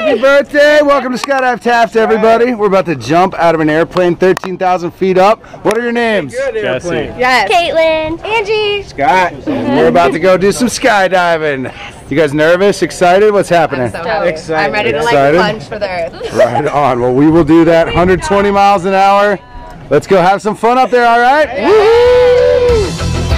Happy birthday! Welcome to Skydive Taft, everybody. We're about to jump out of an airplane 13,000 feet up. What are your names? Jesse. Yes. Caitlin. Angie. Scott. We're about to go do some skydiving. You guys nervous? Excited? What's happening? I'm so happy. Excited. I'm ready to Excited? like plunge for the earth. Right on. Well, we will do that. 120 miles an hour. Let's go have some fun up there, all right? Woo!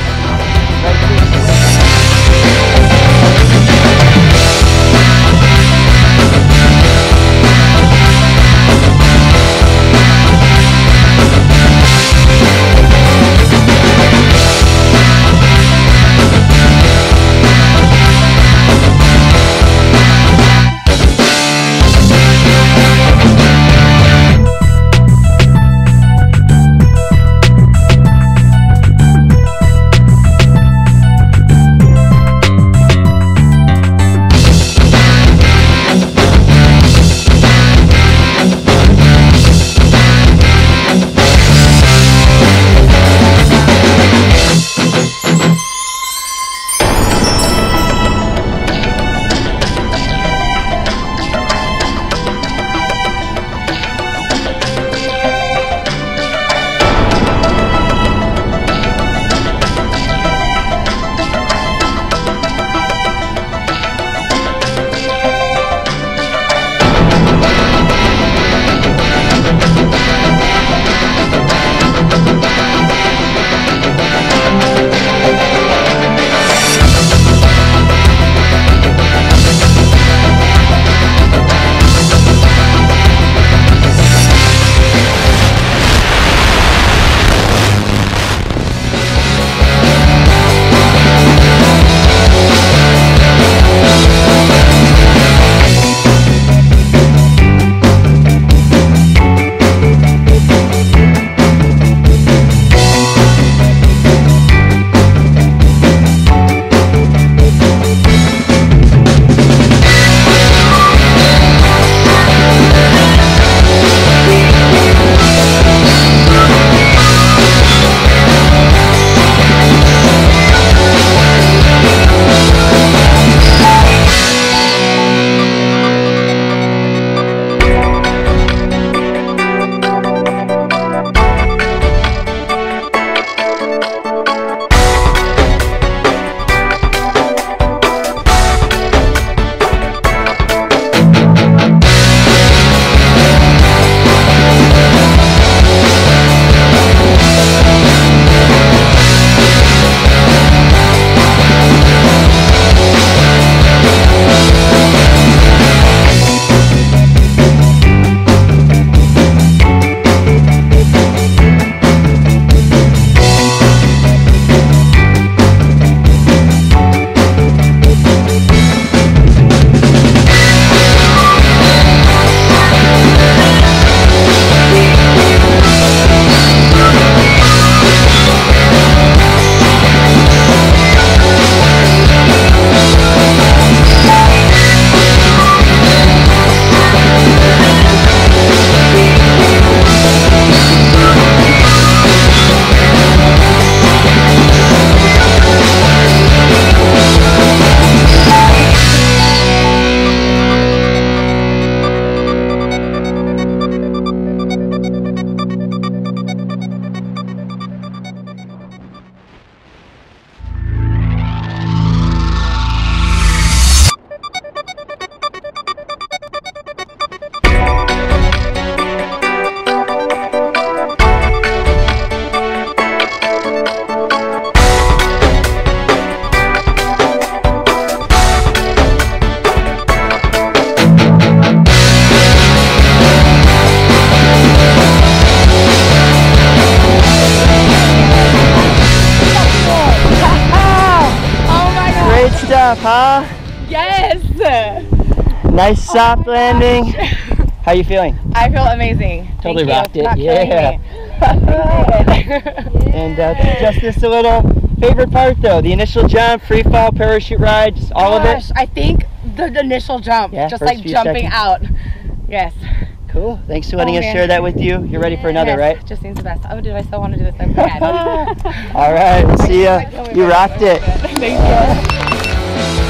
Huh? Yes. Nice soft landing. How you feeling? I feel amazing. Totally Thank you. rocked it. Not Yeah. And just this a little favorite part though, the initial jump, free fall, parachute ride, just all of it. I think the initial jump, Yeah, just first like few jumping seconds. out. Yes. Cool. Thanks for letting us man. share that with you. You're ready for another, Yes, right? Just seems the best. Oh, dude, I still want to do this so bad. All right. We'll see ya. You rocked it. Thank you.